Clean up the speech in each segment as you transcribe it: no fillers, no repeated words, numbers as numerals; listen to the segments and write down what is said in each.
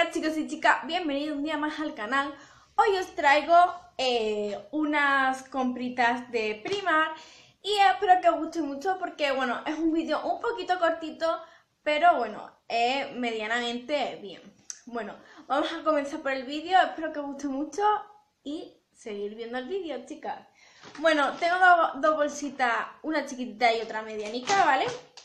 Hola chicos y chicas, bienvenidos un día más al canal. Hoy os traigo unas compritas de Primark y espero que os guste mucho porque bueno, es un vídeo un poquito cortito, pero bueno, medianamente bien. Bueno, vamos a comenzar por el vídeo, espero que os guste mucho y seguir viendo el vídeo, chicas. Bueno, tengo dos bolsitas, una chiquitita y otra medianica, ¿vale?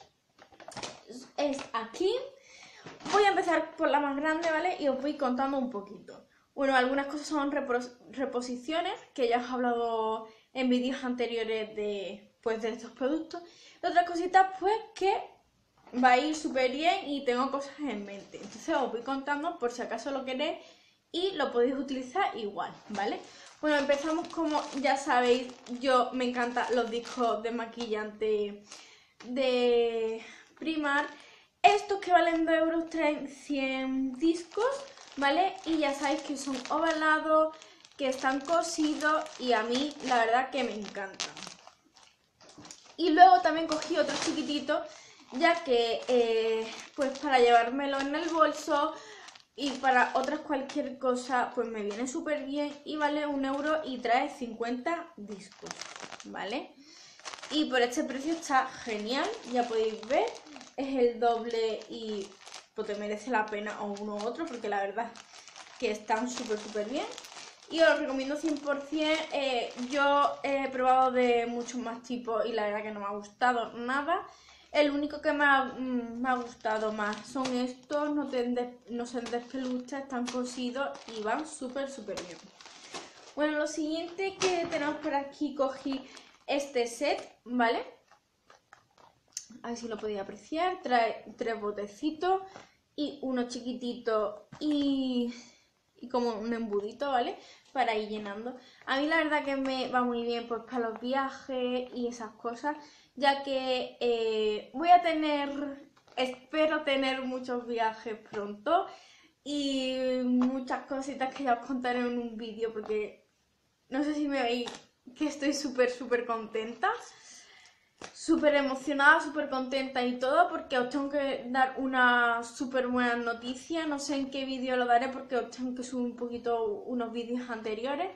Es aquí. Voy a empezar por la más grande, ¿vale? Y os voy contando un poquito. Bueno, algunas cosas son reposiciones, que ya os he hablado en vídeos anteriores de estos productos. Y otras cositas, pues, que va a ir súper bien y tengo cosas en mente. Entonces os voy contando por si acaso lo queréis y lo podéis utilizar igual, ¿vale? Bueno, empezamos como ya sabéis, me encantan los discos de maquillante de Primark. Estos que valen 2 euros traen 100 discos, ¿vale? Y ya sabéis que son ovalados, que están cosidos y a mí la verdad que me encantan. Y luego también cogí otro chiquitito, ya que pues para llevármelo en el bolso y para otras cualquier cosa pues me viene súper bien y vale 1 euro y trae 50 discos, ¿vale? Y por este precio está genial, ya podéis ver, es el doble y pues te merece la pena o uno u otro porque la verdad que están súper bien. Y os lo recomiendo 100%, yo he probado de muchos más tipos y la verdad que no me ha gustado nada. El único que me ha gustado más son estos, no se despeluchan, están cosidos y van súper bien. Bueno, lo siguiente que tenemos por aquí, cogí este set, ¿vale? A ver si lo podéis apreciar. Trae 3 botecitos y uno chiquitito y como un embudito, ¿vale? Para ir llenando. A mí la verdad que me va muy bien pues para los viajes y esas cosas, ya que espero tener muchos viajes pronto y muchas cositas que ya os contaré en un vídeo porque no sé si me veis que estoy súper contenta, súper emocionada, súper contenta y todo, porque os tengo que dar una súper buena noticia. No sé en qué vídeo lo daré porque os tengo que subir un poquito unos vídeos anteriores,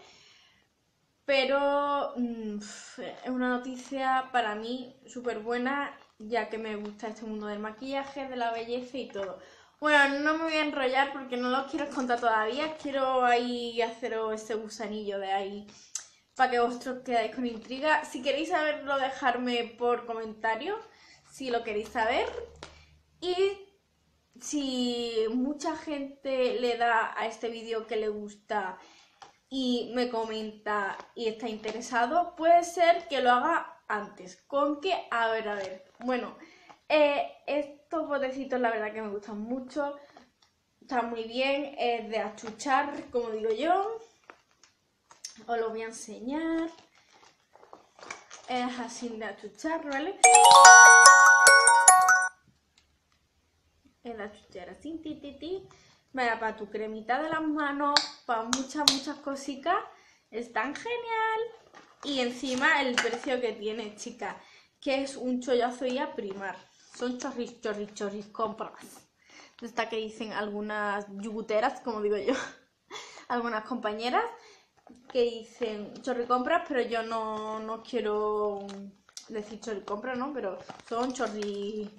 pero es una noticia para mí súper buena, ya que me gusta este mundo del maquillaje, de la belleza y todo. Bueno, no me voy a enrollar porque no lo quiero contar todavía, quiero ahí haceros ese gusanillo de ahí para que vosotros quedáis con intriga. Si queréis saberlo, dejadme por comentario si lo queréis saber. Y si mucha gente le da a este vídeo que le gusta y me comenta y está interesado, puede ser que lo haga antes. ¿Con qué? A ver. Bueno, estos botecitos la verdad que me gustan mucho. Están muy bien, es de achuchar, como digo yo. Os lo voy a enseñar. Es así de achuchar, ¿vale? Es de achuchar así, ti. Vaya, para tu cremita de las manos, para muchas cositas. Están genial. Y encima el precio que tiene, chicas, que es un chollazo y a Primark. Son chorris compras. Esta que dicen algunas yuguteras, como digo yo. Algunas compañeras que dicen chorri compras, pero yo no quiero decir chorri compras, ¿no? Pero son chorri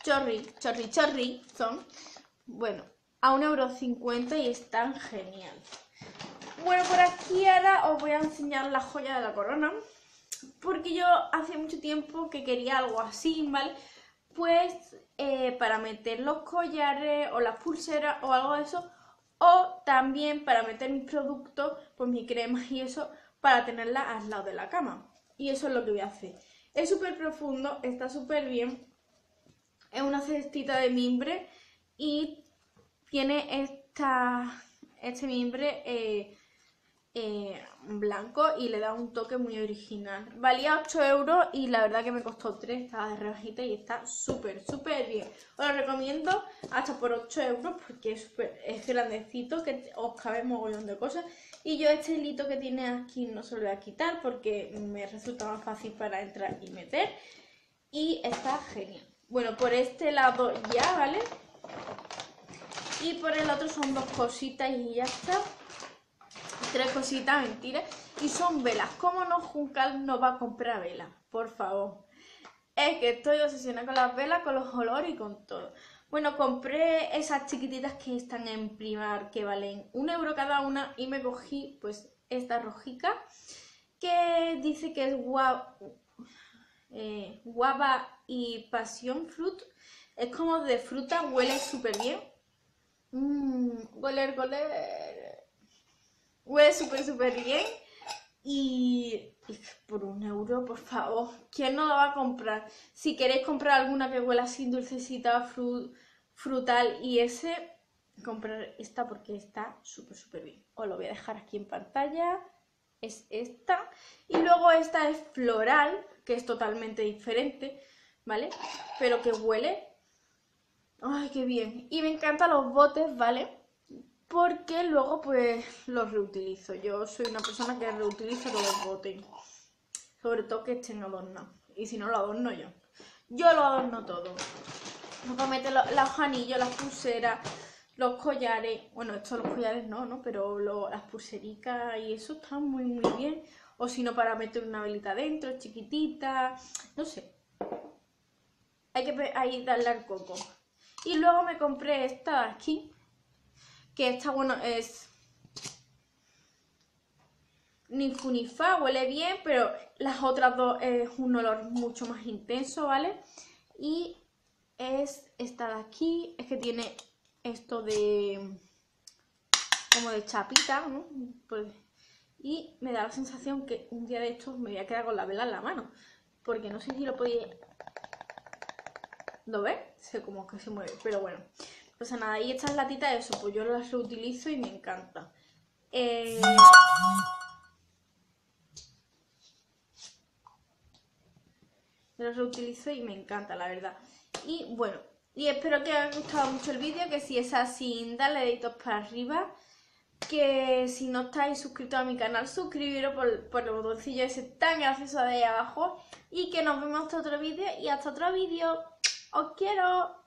son. Bueno, a 1,50 € y están genial. Bueno, por aquí ahora os voy a enseñar la joya de la corona, porque yo hace mucho tiempo que quería algo así, ¿vale? Pues para meter los collares o las pulseras o algo de eso, o también para meter mis productos, pues mi crema y eso, para tenerla al lado de la cama. Y eso es lo que voy a hacer. Es súper profundo, está súper bien. Es una cestita de mimbre y tiene este mimbre blanco y le da un toque muy original. Valía 8 € y la verdad que me costó 3, estaba de rebajita y está súper bien. Os lo recomiendo hasta por 8 € porque es grandecito, que os cabe mogollón de cosas. Y yo este hilito que tiene aquí no se lo voy a quitar porque me resulta más fácil para entrar y meter. Y está genial. Bueno, por este lado ya, ¿vale? Y por el otro son 2 cositas y ya está. 3 cositas, mentira. Y son velas. ¿Cómo no Juncal no va a comprar velas? Por favor. Es que estoy obsesionada con las velas, con los olores y con todo. Bueno, compré esas chiquititas que están en Primark, que valen 1 euro cada una. Y me cogí pues esta rojica, que dice que es guava y passion fruit. Es como de fruta, huele súper bien. Huele súper bien. Y por 1 euro, por favor, ¿quién no la va a comprar? Si queréis comprar alguna que huela así dulcecita, frutal y comprar esta porque está súper bien. Os lo voy a dejar aquí en pantalla. Es esta. Y luego esta es floral, que es totalmente diferente, ¿vale? Pero que huele. ¡Ay, qué bien! Y me encantan los botes, ¿vale? Porque luego pues los reutilizo. Yo soy una persona que reutiliza todos los botes. Sobre todo que estén adornados. Y si no lo adorno yo. Yo lo adorno todo. Luego meto los anillos, las pulseras, los collares. Bueno, estos los collares no, pero las pulsericas y eso está muy bien. O si no, para meter una velita dentro, chiquitita. No sé. Hay que ahí darle al coco. Y luego me compré esta de aquí. Que esta, bueno, es ni fu ni fa, huele bien, pero las otras dos es un olor mucho más intenso, ¿vale? Y es esta de aquí, es que tiene esto de como de chapita, ¿no? Pues, y me da la sensación que un día de estos me voy a quedar con la vela en la mano, porque no sé si lo podéis... ¿Lo ves? Sé como que se mueve, pero bueno. Pues nada, y estas latitas, eso, pues yo las reutilizo y me encanta. Las reutilizo y me encanta, la verdad. Y bueno, y espero que os haya gustado mucho el vídeo, que si es así, dale deditos para arriba. Que si no estáis suscritos a mi canal, suscribiros por el botoncillo ese tan gracioso de ahí abajo. Y que nos vemos hasta otro vídeo y hasta otro vídeo. ¡Os quiero!